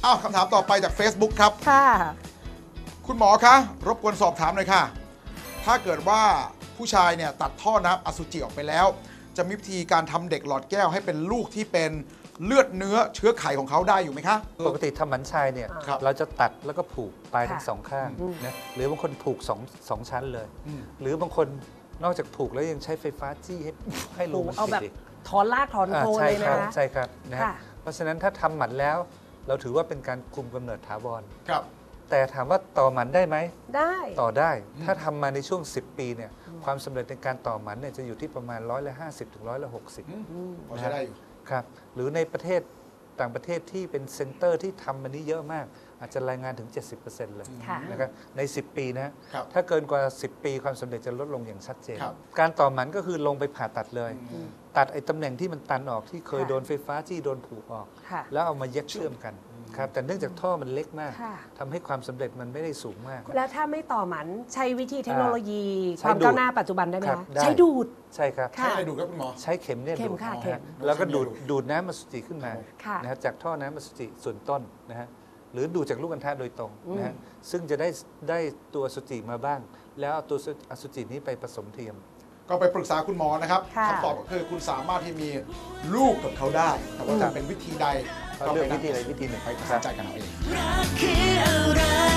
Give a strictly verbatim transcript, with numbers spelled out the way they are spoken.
อ้าวคำถามต่อไปจาก Facebook ครับค่ะคุณหมอคะรบกวนสอบถามหน่อยค่ะถ้าเกิดว่าผู้ชายเนี่ยตัดท่อน้ำอสุจิออกไปแล้วจะมีวิธีการทำเด็กหลอดแก้วให้เป็นลูกที่เป็นเลือดเนื้อเชื้อไขของเขาได้อยู่ไหมคะปกติทำหมันชายเนี่ยเราจะตัดแล้วก็ผูกปลายทั้งสองข้างนะหรือบางคนผูกสองสองชั้นเลยหรือบางคนนอกจากผูกแล้วยังใช้ไฟฟ้าจี้ให้ให้ลงเอาแบบถอนรากถอนโคนเลยนะใช่ครับนะเพราะฉะนั้นถ้าทำหมันแล้วเราถือว่าเป็นการคุมกำเนิดถาวรครับแต่ถามว่าต่อหมันได้ไหมได้ต่อได้ถ้าทำมาในช่วงสิบปีเนี่ยความสำเร็จในการต่อหมันเนี่ยจะอยู่ที่ประมาณร้อยละห้าสิบถึงร้อยละหกสิบพอใช้ได้อยู่ครับหรือในประเทศต่างประเทศที่เป็นเซ็นเตอร์ที่ทำมันนี้เยอะมากอาจจะรายงานถึง เจ็ดสิบเปอร์เซ็นต์ เลยนะครับในสิบปีนะถ้าเกินกว่าสิบปีความสำเร็จจะลดลงอย่างชัดเจนการต่อหมันก็คือลงไปผ่าตัดเลยตัดไอ้ตำแหน่งที่มันตันออกที่เคยโดนไฟฟ้าจี้โดนผูกออกแล้วเอามาเย็บเชื่อมกันครับแต่เนื่องจากท่อมันเล็กมากทำให้ความสำเร็จมันไม่ได้สูงมากแล้วถ้าไม่ต่อหมันใช้วิธีเทคโนโลยีความก้าวหน้าปัจจุบันได้ไหมคะใช้ดูดใช่ครับใช้อะไรดูดครับคุณหมอใช้เข็มเนี่ยดูดแล้วก็ดูดดูดน้ำอสุจิขึ้นมานะฮะจากท่อน้ำอสุจิส่วนต้นนะฮะหรือดูดจากลูกอัณฑะโดยตรงนะฮะซึ่งจะได้ได้ตัวอสุจิมาบ้างแล้วเอาตัวอสุจินี้ไปผสมเทียมก็ไปปรึกษาคุณหมอนะครับคำตอบก็คือคุณสามารถที่มีลูกกับเขาได้แต่ว่าจะเป็นวิธีใดก็เลือกวิธีใดวิธีหนึ่งไปตัดสินใจกันเอาเอง